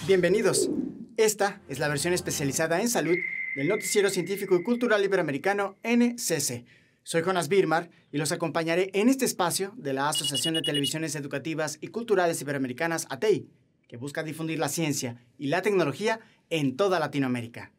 Bienvenidos. Esta es la versión especializada en salud del Noticiero Científico y Cultural Iberoamericano NCC. Soy Jonas Birmar y los acompañaré en este espacio de la Asociación de Televisiones Educativas y Culturales Iberoamericanas, ATEI, que busca difundir la ciencia y la tecnología en toda Latinoamérica.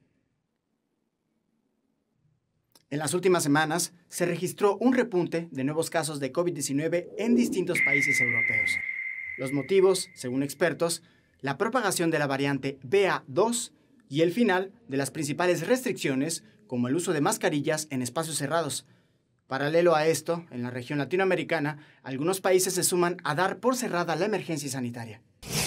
En las últimas semanas se registró un repunte de nuevos casos de COVID-19 en distintos países europeos. Los motivos, según expertos, la propagación de la variante BA.2 y el final de las principales restricciones, como el uso de mascarillas en espacios cerrados. Paralelo a esto, en la región latinoamericana, algunos países se suman a dar por cerrada la emergencia sanitaria.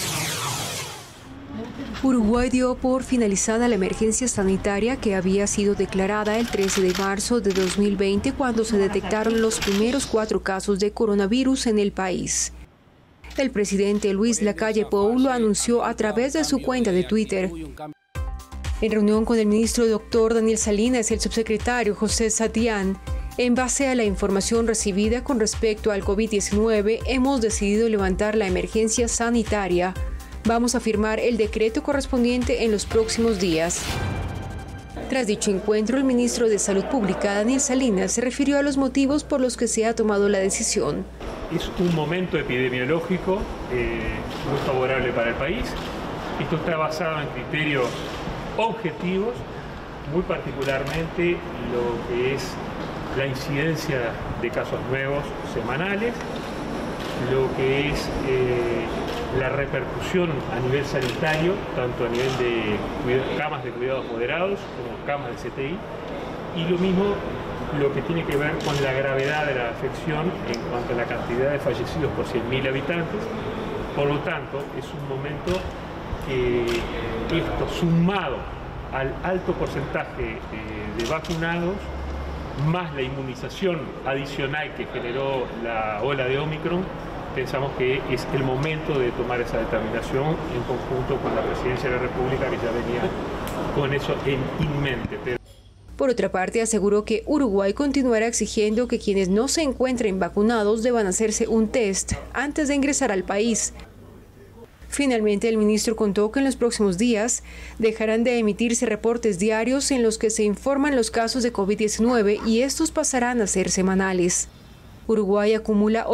Uruguay dio por finalizada la emergencia sanitaria que había sido declarada el 13 de marzo de 2020 cuando se detectaron los primeros 4 casos de coronavirus en el país. El presidente Luis Lacalle Pou lo anunció a través de su cuenta de Twitter. En reunión con el ministro Dr. Daniel Salinas y el subsecretario José Satián, en base a la información recibida con respecto al COVID-19, hemos decidido levantar la emergencia sanitaria. Vamos a firmar el decreto correspondiente en los próximos días. Tras dicho encuentro, el ministro de Salud Pública, Daniel Salinas, se refirió a los motivos por los que se ha tomado la decisión. Es un momento epidemiológico muy favorable para el país. Esto está basado en criterios objetivos, muy particularmente lo que es la incidencia de casos nuevos semanales, lo que es la repercusión a nivel sanitario, tanto a nivel de camas de cuidados moderados como camas de CTI, y lo mismo lo que tiene que ver con la gravedad de la afección en cuanto a la cantidad de fallecidos por 100.000 habitantes. Por lo tanto, es un momento que esto, sumado al alto porcentaje de vacunados, más la inmunización adicional que generó la ola de Omicron, pensamos que es el momento de tomar esa determinación en conjunto con la Presidencia de la República, que ya venía con eso en mente. Por otra parte, aseguró que Uruguay continuará exigiendo que quienes no se encuentren vacunados deban hacerse un test antes de ingresar al país. Finalmente, el ministro contó que en los próximos días dejarán de emitirse reportes diarios en los que se informan los casos de COVID-19 y estos pasarán a ser semanales. Uruguay acumula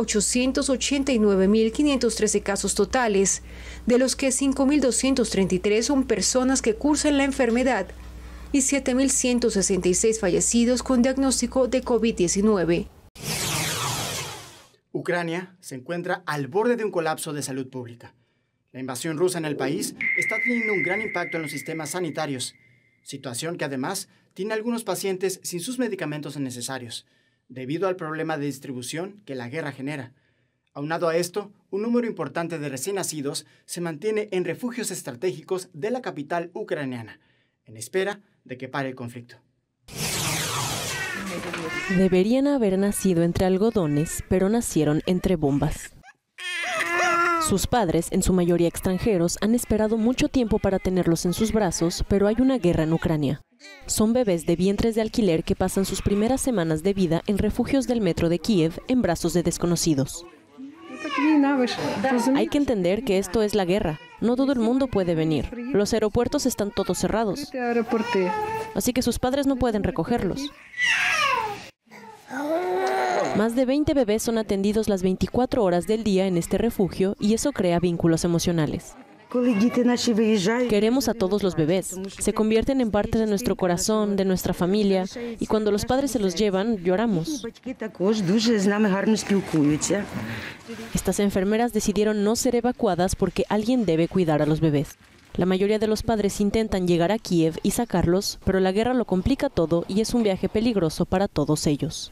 889.513 casos totales, de los que 5.233 son personas que cursan la enfermedad y 7.166 fallecidos con diagnóstico de COVID-19. Ucrania se encuentra al borde de un colapso de salud pública. La invasión rusa en el país está teniendo un gran impacto en los sistemas sanitarios, situación que además tiene algunos pacientes sin sus medicamentos necesarios, debido al problema de distribución que la guerra genera. Aunado a esto, un número importante de recién nacidos se mantiene en refugios estratégicos de la capital ucraniana, en espera de que pare el conflicto. Deberían haber nacido entre algodones, pero nacieron entre bombas. Sus padres, en su mayoría extranjeros, han esperado mucho tiempo para tenerlos en sus brazos, pero hay una guerra en Ucrania. Son bebés de vientres de alquiler que pasan sus primeras semanas de vida en refugios del metro de Kiev en brazos de desconocidos. Hay que entender que esto es la guerra. No todo el mundo puede venir. Los aeropuertos están todos cerrados. Así que sus padres no pueden recogerlos. Más de 20 bebés son atendidos las 24 horas del día en este refugio y eso crea vínculos emocionales. Queremos a todos los bebés. Se convierten en parte de nuestro corazón, de nuestra familia, y cuando los padres se los llevan, lloramos. Estas enfermeras decidieron no ser evacuadas porque alguien debe cuidar a los bebés. La mayoría de los padres intentan llegar a Kiev y sacarlos, pero la guerra lo complica todo y es un viaje peligroso para todos ellos.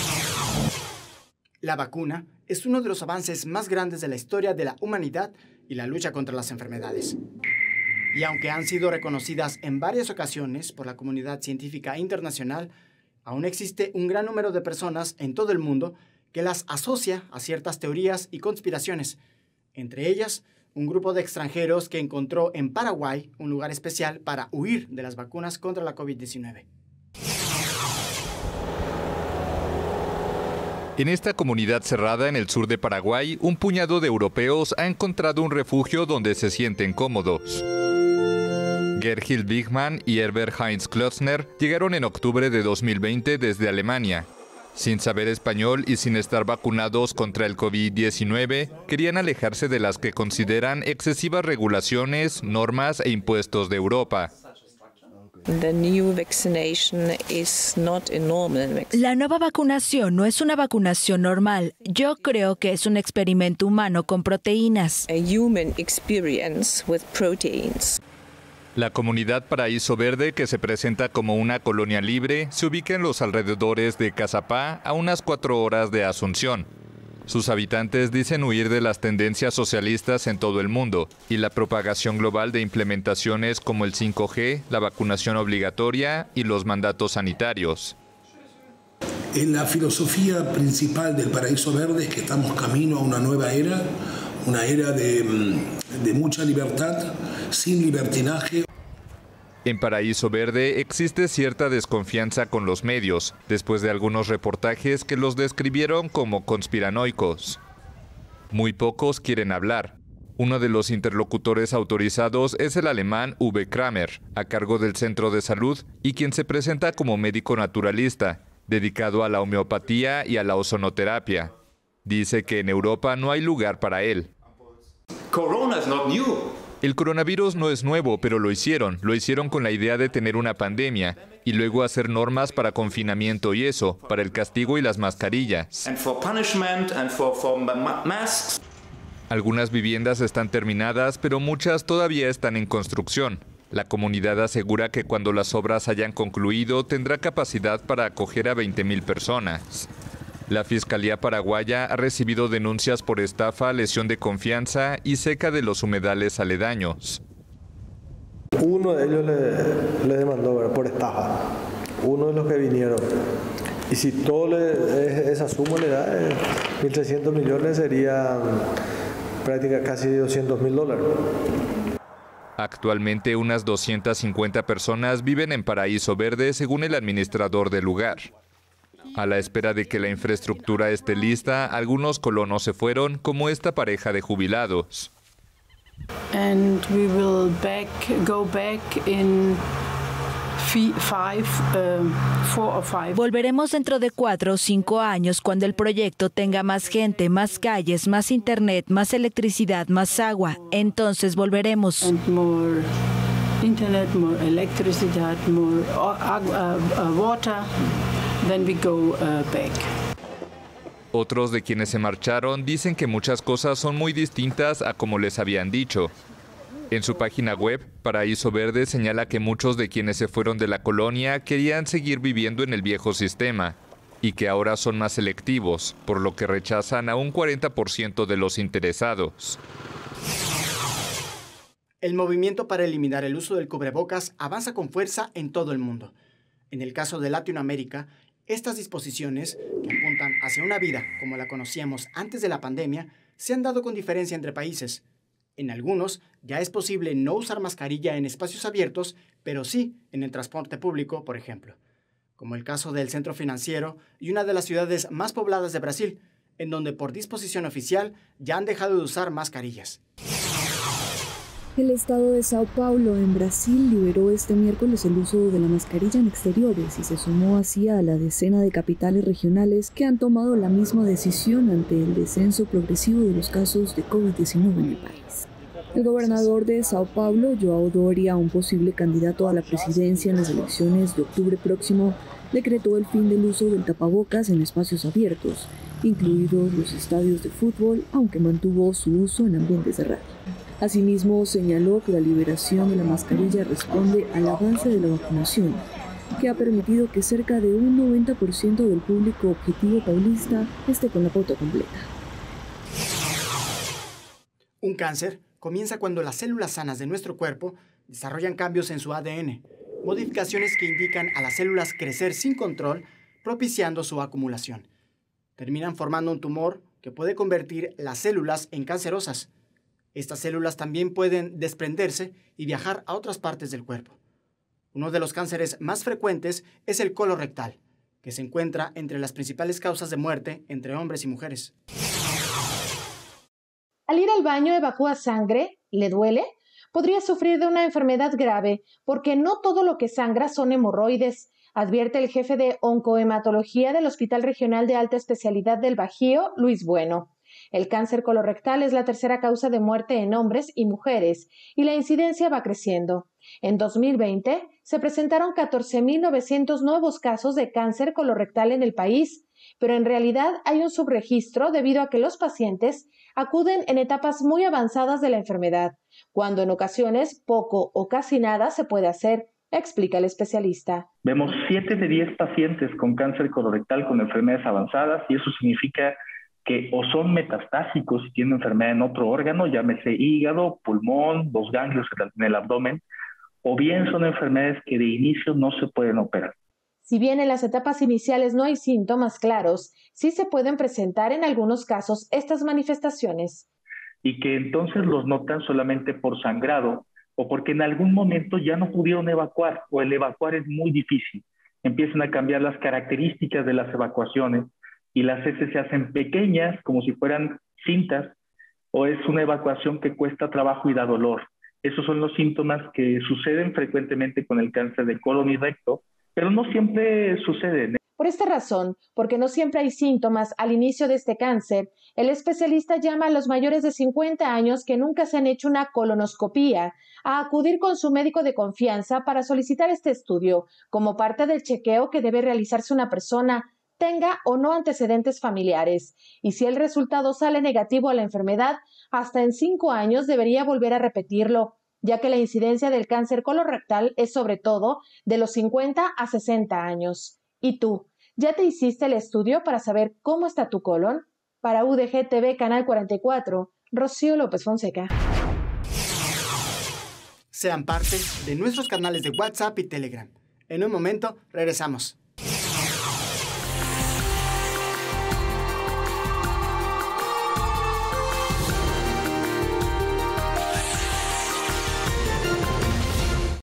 La vacuna es uno de los avances más grandes de la historia de la humanidad y la lucha contra las enfermedades. Y aunque han sido reconocidas en varias ocasiones por la comunidad científica internacional, aún existe un gran número de personas en todo el mundo que las asocia a ciertas teorías y conspiraciones. Entre ellas, un grupo de extranjeros que encontró en Paraguay un lugar especial para huir de las vacunas contra la COVID-19. En esta comunidad cerrada en el sur de Paraguay, un puñado de europeos ha encontrado un refugio donde se sienten cómodos. Gerhild Wigmann y Herbert Heinz Klotzner llegaron en octubre de 2020 desde Alemania. Sin saber español y sin estar vacunados contra el COVID-19, querían alejarse de las que consideran excesivas regulaciones, normas e impuestos de Europa. La nueva vacunación no es una vacunación normal. Yo creo que es un experimento humano con proteínas. La comunidad Paraíso Verde, que se presenta como una colonia libre, se ubica en los alrededores de Cazapá, a unas 4 horas de Asunción. Sus habitantes dicen huir de las tendencias socialistas en todo el mundo y la propagación global de implementaciones como el 5G, la vacunación obligatoria y los mandatos sanitarios. La filosofía principal del Paraíso Verde es que estamos camino a una nueva era, una era de mucha libertad, sin libertinaje. En Paraíso Verde existe cierta desconfianza con los medios, después de algunos reportajes que los describieron como conspiranoicos. Muy pocos quieren hablar. Uno de los interlocutores autorizados es el alemán Uwe Kramer, a cargo del centro de salud y quien se presenta como médico naturalista, dedicado a la homeopatía y a la ozonoterapia. Dice que en Europa no hay lugar para él. Corona is not new. El coronavirus no es nuevo, pero lo hicieron con la idea de tener una pandemia y luego hacer normas para confinamiento y eso, para el castigo y las mascarillas. Algunas viviendas están terminadas, pero muchas todavía están en construcción. La comunidad asegura que cuando las obras hayan concluido tendrá capacidad para acoger a 20,000 personas. La Fiscalía paraguaya ha recibido denuncias por estafa, lesión de confianza y seca de los humedales aledaños. Uno de ellos le demandó por estafa, uno de los que vinieron. Y si todo esa suma le da 1.300 millones, sería prácticamente casi $200.000. Actualmente unas 250 personas viven en Paraíso Verde, según el administrador del lugar. A la espera de que la infraestructura esté lista, algunos colonos se fueron, como esta pareja de jubilados. Volveremos dentro de 4 o 5 años cuando el proyecto tenga más gente, más calles, más internet, más electricidad, más agua. Entonces volveremos. Internet, more electricidad, more water. Then we go back. Otros de quienes se marcharon dicen que muchas cosas son muy distintas a como les habían dicho. En su página web, Paraíso Verde señala que muchos de quienes se fueron de la colonia querían seguir viviendo en el viejo sistema y que ahora son más selectivos, por lo que rechazan a un 40% de los interesados. El movimiento para eliminar el uso del cubrebocas avanza con fuerza en todo el mundo. En el caso de Latinoamérica, estas disposiciones, que apuntan hacia una vida como la conocíamos antes de la pandemia, se han dado con diferencia entre países. En algunos ya es posible no usar mascarilla en espacios abiertos, pero sí en el transporte público, por ejemplo. Como el caso del centro financiero y una de las ciudades más pobladas de Brasil, en donde por disposición oficial ya han dejado de usar mascarillas. El estado de Sao Paulo, en Brasil, liberó este miércoles el uso de la mascarilla en exteriores y se sumó así a la decena de capitales regionales que han tomado la misma decisión ante el descenso progresivo de los casos de COVID-19 en el país. El gobernador de Sao Paulo, João Doria, un posible candidato a la presidencia en las elecciones de octubre próximo, decretó el fin del uso del tapabocas en espacios abiertos, incluidos los estadios de fútbol, aunque mantuvo su uso en ambientes cerrados. Asimismo, señaló que la liberación de la mascarilla responde al avance de la vacunación, que ha permitido que cerca de un 90% del público objetivo paulista esté con la pauta completa. Un cáncer comienza cuando las células sanas de nuestro cuerpo desarrollan cambios en su ADN, modificaciones que indican a las células crecer sin control, propiciando su acumulación. Terminan formando un tumor que puede convertir las células en cancerosas. Estas células también pueden desprenderse y viajar a otras partes del cuerpo. Uno de los cánceres más frecuentes es el colorectal. que se encuentra entre las principales causas de muerte entre hombres y mujeres. Al ir al baño evacúa sangre, ¿le duele? Podría sufrir de una enfermedad grave, porque no todo lo que sangra son hemorroides, advierte el jefe de oncohematología del Hospital Regional de Alta Especialidad del Bajío, Luis Bueno. El cáncer colorectal es la tercera causa de muerte en hombres y mujeres, y la incidencia va creciendo. En 2020 se presentaron 14.900 nuevos casos de cáncer colorectal en el país, pero en realidad hay un subregistro debido a que los pacientes acuden en etapas muy avanzadas de la enfermedad, cuando en ocasiones poco o casi nada se puede hacer, explica el especialista. Vemos 7 de 10 pacientes con cáncer colorectal con enfermedades avanzadas, y eso significa que o son metastásicos y tienen enfermedad en otro órgano, llámese hígado, pulmón, los ganglios en el abdomen, o bien son enfermedades que de inicio no se pueden operar. Si bien en las etapas iniciales no hay síntomas claros, sí se pueden presentar en algunos casos estas manifestaciones. Y que entonces los notan solamente por sangrado o porque en algún momento ya no pudieron evacuar o el evacuar es muy difícil. Empiezan a cambiar las características de las evacuaciones y las heces se hacen pequeñas como si fueran cintas, o es una evacuación que cuesta trabajo y da dolor. Esos son los síntomas que suceden frecuentemente con el cáncer de colon y recto, pero no siempre suceden. Por esta razón, porque no siempre hay síntomas al inicio de este cáncer, el especialista llama a los mayores de 50 años que nunca se han hecho una colonoscopía a acudir con su médico de confianza para solicitar este estudio como parte del chequeo que debe realizarse una persona, tenga o no antecedentes familiares. Y si el resultado sale negativo a la enfermedad, hasta en 5 años debería volver a repetirlo, ya que la incidencia del cáncer colorectal es sobre todo de los 50 a 60 años. ¿Y tú? ¿Ya te hiciste el estudio para saber cómo está tu colon? Para UDG TV Canal 44, Rocío López Fonseca. Sean parte de nuestros canales de WhatsApp y Telegram. En un momento regresamos.